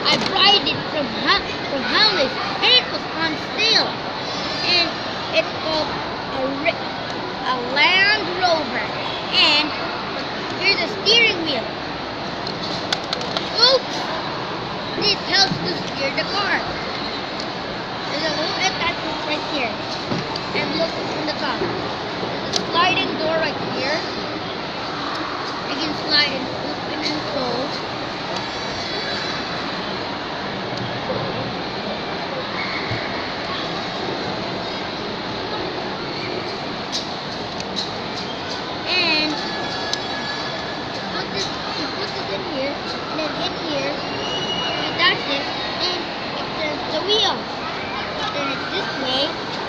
I bought it from Hamleys, and it was on sale. And it's called a Land Rover. And here's a steering wheel. Oops! This helps to steer the car. There's a little attachment right here. And look on the top. There's a sliding door right here. You can slide and open and close. And you put this in here, and then in here, you attach it, and it turns the wheel. Turn it this way,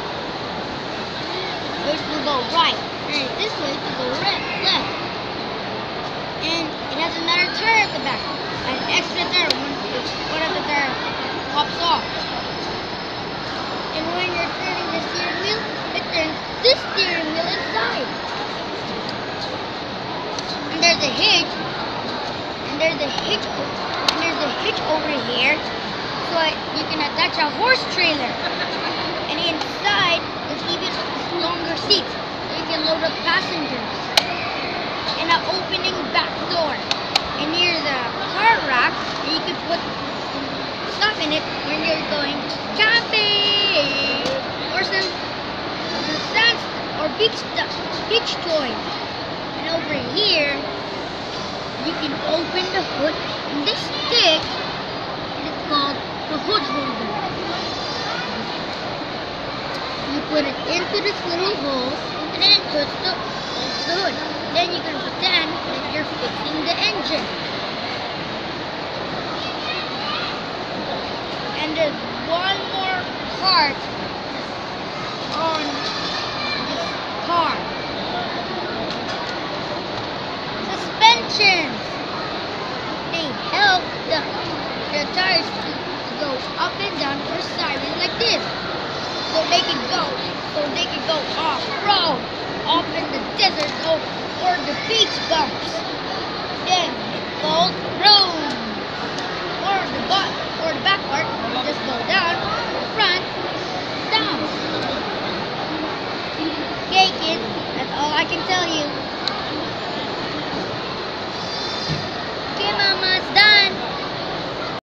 it will go right. Turn it this way, it will go left. And it has another tire at the back, an extra tire if one of the tires pops off. And when you're turning the steering wheel, it turns this steering wheel inside. And there's a hitch, and there's a hitch over here, so you can attach a horse trailer. And inside, there's even longer seats, so you can load up passengers. And an opening back door. And here's a car rack, and you can put stuff in it when you're going camping, or some sand or beach toys. And over here, you can open the hood, and this stick is called the hood holder. You put it into this little hole, and then it puts the hood. Then you can pretend that you're fixing the engine. And there's one more part on this car. Suspensions. They help the tires to go up and down or sideways like this. So they can go off-road, off in the desert, or the beach bumps. Then it goes road. Or the back part just go down